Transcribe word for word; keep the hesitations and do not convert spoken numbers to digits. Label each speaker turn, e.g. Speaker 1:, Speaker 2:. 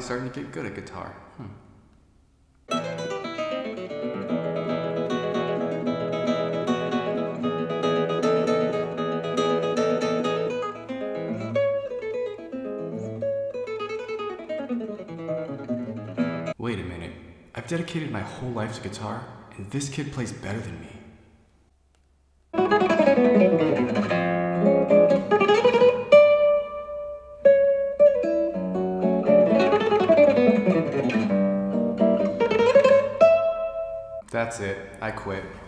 Speaker 1: starting to get good at guitar. Hmm. Wait a minute. I've dedicated my whole life to guitar, and this kid plays better than me. That's it. I quit.